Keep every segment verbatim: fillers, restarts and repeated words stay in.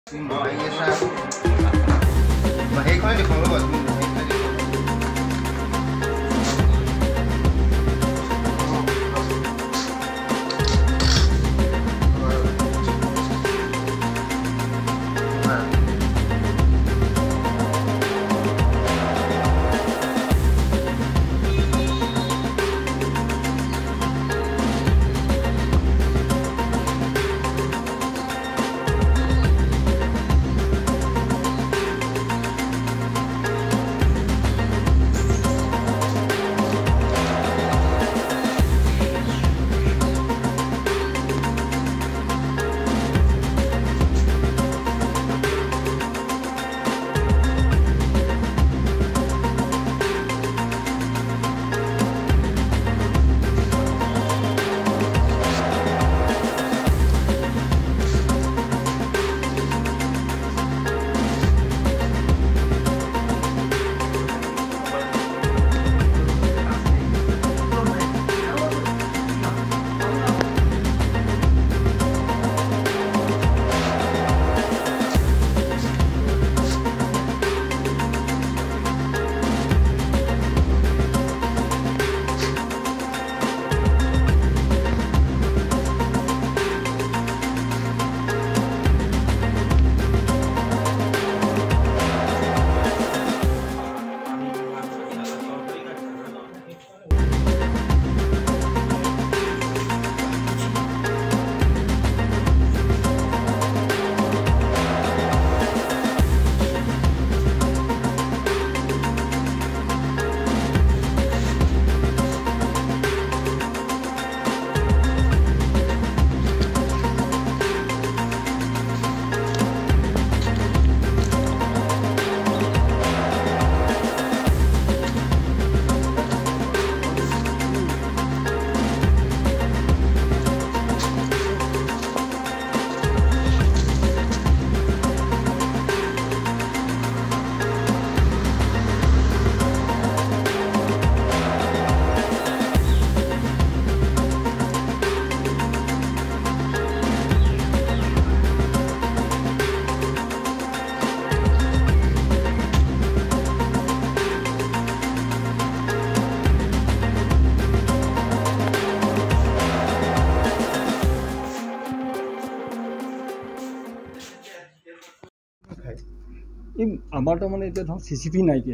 আমাৰ তো মানে এতিয়া ধৰক চি চি পি নাইকিয়া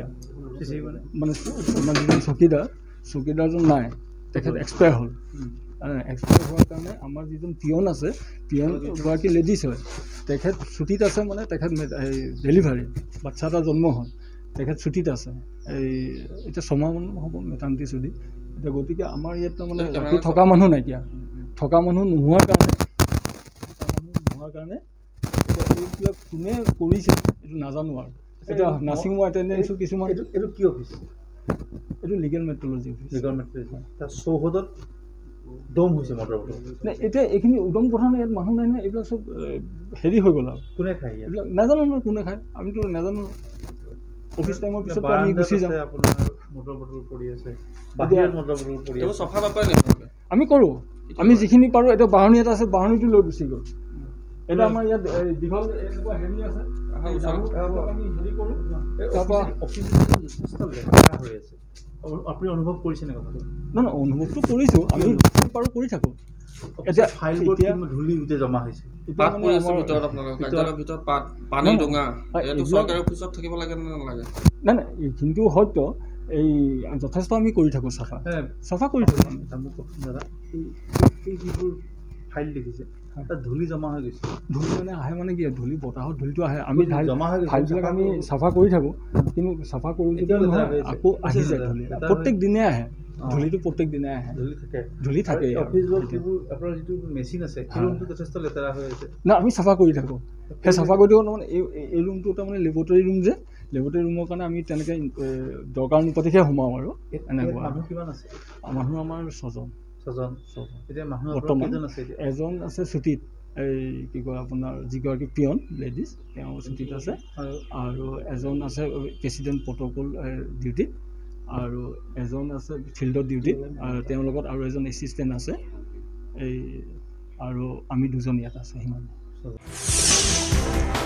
মানে মানে চকীদাৰ চকীদাৰজন নাই তেখেত এক্সপায়াৰ হ'ল এক্সপায়াৰ হোৱাৰ কাৰণে আমাৰ যিজন পিয়ন আছে পিয়ন গৰাকী লেডিজ হয় তেখেত ছুটীত আছে মানে তেখেত এই ডেলিভাৰী বাচ্চা এটা জন্ম হ'ল তেখেত ছুটীত আছে এই এতিয়া ছমাহমান হ'ব মেটাৰ্নিটি ছুটী এতিয়া গতিকে আমাৰ ইয়াত মানে ৰাতি থকা মানুহ নাইকিয়া থকা মানুহ নোহোৱাৰ কাৰণে নোহোৱাৰ কাৰণে এইবিলাক কোনে কৰিছে এইটো নাজানো আৰু এতিয়া নাৰ্ছিং হোম এটেণ্ডেঞ্চো কিছুমান এইটো কি অফিচ এইটো legal metrology office legal metrology তাৰ চৌহদত দম হৈছে মটৰ বটল নাই এতিয়া এইখিনি উদম কথা নাই ইয়াত মানুহ নাই নহয় এইবিলাক চব হেৰি হৈ গ'ল আৰু কোনে খায় এইবিলাক নাজানো নহয় কোনে খায় আমিতো নাজানো অফিচ টাইমৰ পিছত আমি গুচি যাম আপোনাৰ মটৰ বটল পৰি আছে বাহিৰত মটৰ বটল পৰি আছে চফা নকৰে নেকি আমি কৰোঁ আমি যিখিনি পাৰোঁ এতিয়া বাহনী এটা আছে বাহনীটো লৈ গুচি গ'ল এটা আমাৰ ইয়াত দীঘল এনেকুৱা হেৰি আছে আমি হেৰি কৰোঁ তাৰপৰা অফিচ হৈ আছে আপুনি অনুভৱ কৰিছে নে কথাটো নহয় নহয় অনুভৱটো কৰিছোঁ আমি যিখিনি পাৰোঁ কৰি থাকোঁ এতিয়া ফাইলবোৰ ধূলি গোটেই জমা হৈছে পাত পৰি আছে ভিতৰত আপোনালোকৰ কাৰ্যালয়ৰ ভিতৰত পাত পানী ডোঙা এইটো চৰকাৰী অফিচত থাকিব লাগে নে নালাগে নাই নাই এইখিনিতো হয়তো এই যথেষ্ট আমি কৰি থাকোঁ চাফা চাফা কৰি থাকোঁ আমি দাদা এই যিবোৰ ফাইল দেখিছে তাত ধূলি জমা হৈ গৈছে ধূলি মানে আহে মানে কি ধূলি বতাহত ধূলিটো আহে আমি জমা হৈ গৈছে ফাইলবিলাক আমি চাফা কৰি থাকোঁ কিন্তু চাফা কৰোঁ যেতিয়া নহয় আকৌ আহি যায় ধূলি প্ৰত্যেক দিনে আহে ধূলিটো প্ৰত্যেক দিনাই আহে ধূলি থাকে ধূলি থাকে অফিচৰ যিবোৰ আপোনাৰ যিটো মেচিন আছে সেই ৰুমটো যথেষ্ট লেতেৰা হৈ আছে না আমি চাফা কৰি থাকোঁ সেই চাফা কৰি থাকোঁ মানে এই এই ৰুমটো তাৰমানে লেবৰেটৰী ৰুম যে লেবৰেটৰী ৰুমৰ কাৰণে আমি তেনেকৈ দৰকাৰ অনুপাতিকহে সোমাওঁ আৰু এনেকুৱা মানুহ কিমান আছে মানুহ আমাৰ ছজন ছজন এতিয়া মানুহ বৰ্তমান কেইজন আছে এজন আছে ছুটীত এই কি কয় আপোনাৰ যিগৰাকী পিয়ন লেডিজ তেওঁ ছুটীত আছে আৰু এজন আছে প্ৰেচিডেণ্ট প্ৰট'কল ডিউটিত আৰু এজন আছে ফিল্ডত ডিউটিত আৰু তেওঁৰ লগত আৰু এজন এছিষ্টেণ্ট আছে এই আৰু আমি দুজন ইয়াত আছে সিমান